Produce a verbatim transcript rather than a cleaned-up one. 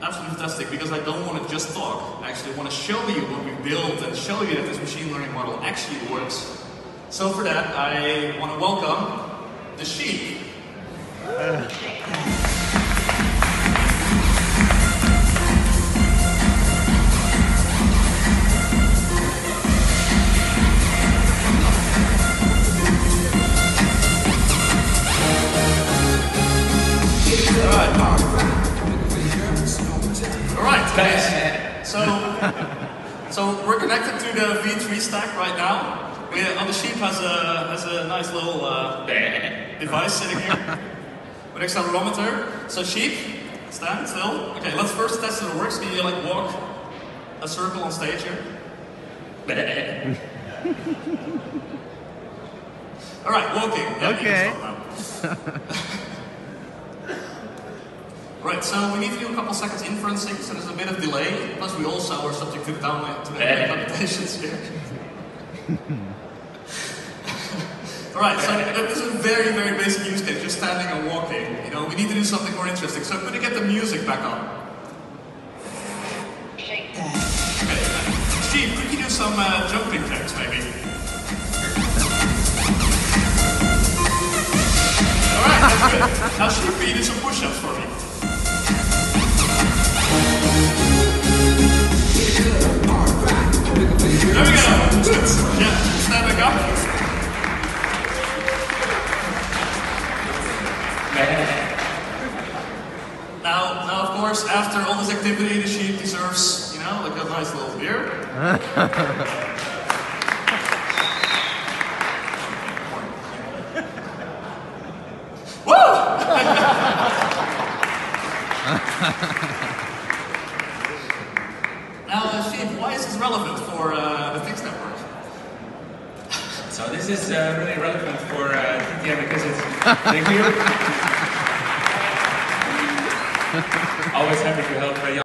absolutely fantastic, because I don't want to just talk. I actually want to show you what we built and show you that this machine learning model actually works. So for that, I want to welcome the sheep. Uh. Alright, guys. So, so we're connected to the V three stack right now. We, uh, the sheep has a has a nice little uh, device sitting here with an accelerometer. So sheep, stand still. Okay, let's first test if it works. Can you like walk a circle on stage here? Alright, walking. Yeah, okay. Right, so we need to do a couple seconds inferencing, so there's a bit of delay. Plus, we also are subject to down to the computations here. Alright, so this is a very, very basic use case, just standing and walking. You know, we need to do something more interesting. So could you get the music back on? Okay. Steve, could you do some uh, jumping jacks, maybe? Alright, that's good. Now, Steve, could you do some push-ups for me? There we go. Yeah, stand back up. Now, now, of course, after all this activity, the sheep deserves, you know, like a nice little beer. Woo! Now, uh, Steve, why is this relevant for uh, the Things Network? So this is uh, really relevant for uh, T T M because it's... Thank you. Always happy to help.